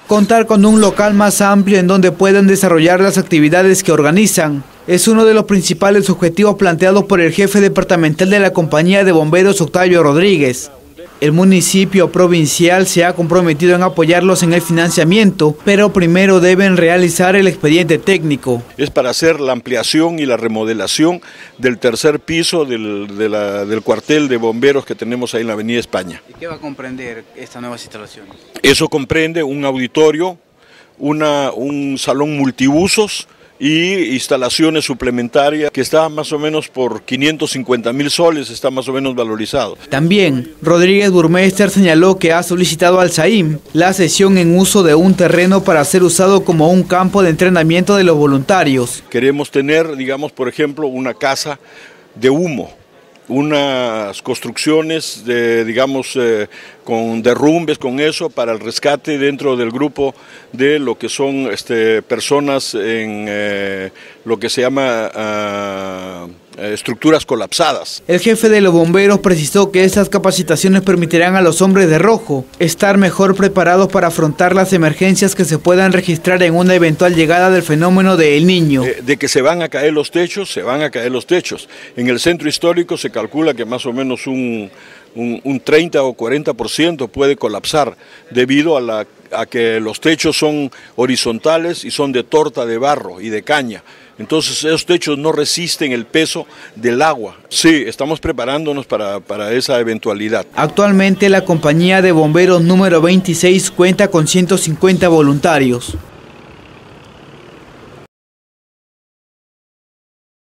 Contar con un local más amplio en donde puedan desarrollar las actividades que organizan es uno de los principales objetivos planteados por el jefe departamental de la Compañía de Bomberos, Octavio Rodríguez. El municipio provincial se ha comprometido en apoyarlos en el financiamiento, pero primero deben realizar el expediente técnico. Es para hacer la ampliación y la remodelación del tercer piso del cuartel de bomberos que tenemos ahí en la Avenida España. ¿Y qué va a comprender estas nuevas instalaciones? Eso comprende un auditorio, un salón multiusos y instalaciones suplementarias que está más o menos por 550.000 soles, está más o menos valorizado. También, Rodríguez Burmester señaló que ha solicitado al SAIM la cesión en uso de un terreno para ser usado como un campo de entrenamiento de los voluntarios. Queremos tener, digamos, por ejemplo, una casa de humo, unas construcciones con derrumbes, con eso, para el rescate dentro del grupo de lo que son personas en lo que se llama estructuras colapsadas. El jefe de los bomberos precisó que estas capacitaciones permitirán a los hombres de rojo estar mejor preparados para afrontar las emergencias que se puedan registrar en una eventual llegada del fenómeno de El Niño. De que se van a caer los techos, se van a caer los techos. En el centro histórico se calcula que más o menos un 30 o 40% puede colapsar debido a que los techos son horizontales y son de torta de barro y de caña. Entonces esos techos no resisten el peso del agua. Sí, estamos preparándonos para esa eventualidad. Actualmente la compañía de bomberos número 26 cuenta con 150 voluntarios.